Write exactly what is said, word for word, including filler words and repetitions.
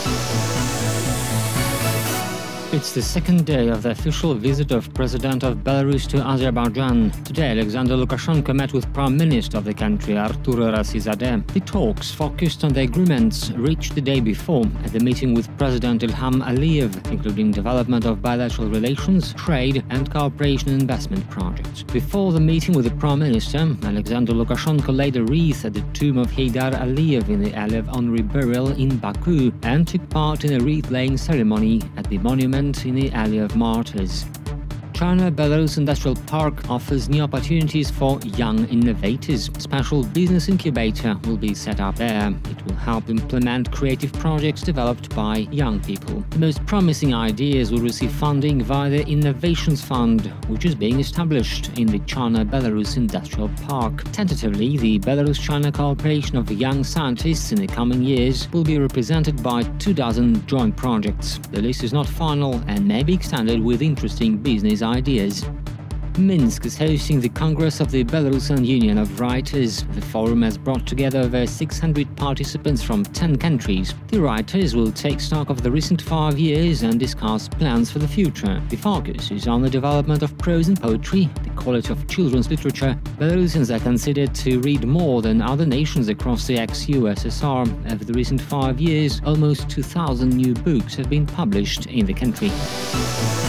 It's the second day of the official visit of President of Belarus to Azerbaijan. Today, Alexander Lukashenko met with Prime Minister of the country, Artur Rasizadeh. The talks focused on the agreements reached the day before at the meeting with President Heydar Aliyev, including development of bilateral relations, trade and cooperation and investment projects. Before the meeting with the Prime Minister, Alexander Lukashenko laid a wreath at the tomb of Heydar Aliyev in the Aliyev honorary burial in Baku and took part in a wreath-laying ceremony at the monument in the Aliyev martyrs. China-Belarus Industrial Park offers new opportunities for young innovators. A special business incubator will be set up there. It will help implement creative projects developed by young people. The most promising ideas will receive funding via the Innovations Fund, which is being established in the China-Belarus Industrial Park. Tentatively, the Belarus-China cooperation of young scientists in the coming years will be represented by two dozen joint projects. The list is not final and may be extended with interesting business ideas. Minsk is hosting the Congress of the Belarusian Union of Writers. The forum has brought together over six hundred participants from ten countries. The writers will take stock of the recent five years and discuss plans for the future. The focus is on the development of prose and poetry, the quality of children's literature. Belarusians are considered to read more than other nations across the ex-U S S R. Over the recent five years, almost two thousand new books have been published in the country.